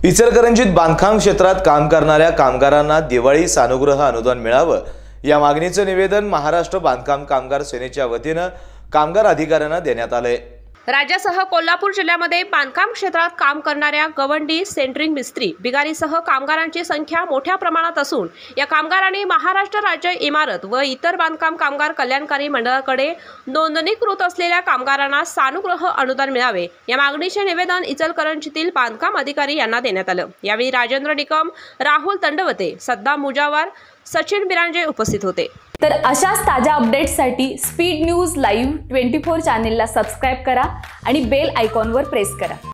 इचलकरंजीत बांधकाम क्षेत्रात काम करणाऱ्या कामगारांना दिवाळी सानुग्रह अनुदान मिळावं या मागणीचे निवेदन महाराष्ट्र बांधकाम कामगार सेनेच्या वतीने कामगार अधिकाऱ्यांना देण्यात आले। राज्यासह कोल्हापूर जिल्ह्यामध्ये बांधकाम क्षेत्रात काम करणाऱ्या गवंडी, सेंटरिंग मिस्त्री, बिगारीसह कामगारांची संख्या मोठ्या प्रमाणात असून या कामगारांनी महाराष्ट्र राज्य इमारत व इतर बांधकाम कामगार कल्याणकारी मंडळाकडे नोंदणीकृत असलेल्या कामगारांना सानुग्रह अनुदान मिळावे या मागणीचे निवेदन इचलकरंजीतील बांधकाम अधिकारी यांना देण्यात आले। यावेळी राजेंद्र निकम, राहुल तंडवते, सद्दाम मुजावर, सचिन बिरांजे उपस्थित होते। तर अशाच ताज्या अपडेट्ससाठी स्पीड न्यूज लाईव्ह 24 चॅनेलला सबस्क्राइब करा आणि बेल आयकॉनवर प्रेस करा।